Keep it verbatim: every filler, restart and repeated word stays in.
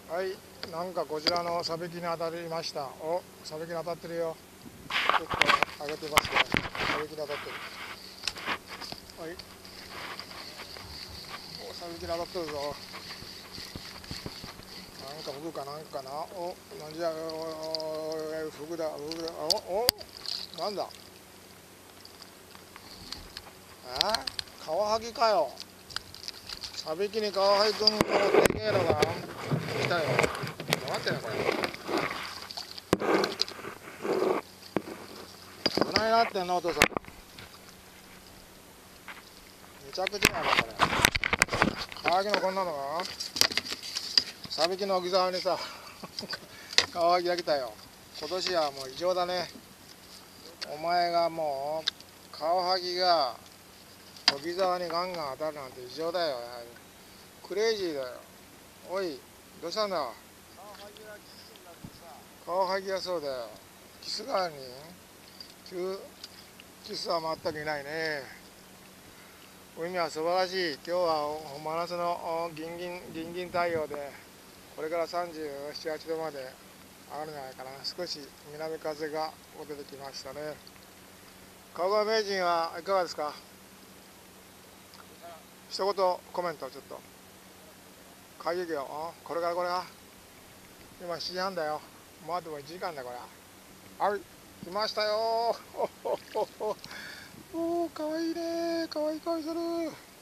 はい、なんかこちらのサビキに当たりました。お、サビキに当たってるよ。ちょっと上げてますよ。サビキに当たってる。はい。お、サビキに当たってるぞ。なんか服かなんかな。お、なんじゃ、お、服だ、服だ。お、お、なんだ。え、カワハギかよ。サビキにカワハギくんのでけえのが来たよ。待ってね、これ。どないなってんの、お父さん。めちゃくちゃやな、これ。カワハギのこんなのがサビキの木沢にさ、カワハギが来たよ。今年はもう異常だね。お前がもう、カワハギが木沢にガンガン当たるなんて異常だよ。クレイジーだよ。おい、どうしたんだ。カワハギはそうだよ。キス代わりにキスは全くいないね。海は素晴らしい。今日は真夏のギンギン、ギンギン太陽で、これからさんじゅうなな、はちどまで上がるんじゃないかな。少し南風が出てきましたね。川越名人はいかがですか。一言コメントちょっと。会議業、これからこれが今しちじはんだよ。もうあともいちじかんだこれ。はい、来ましたよー。おお、かわいいねー。かわいい顔してる。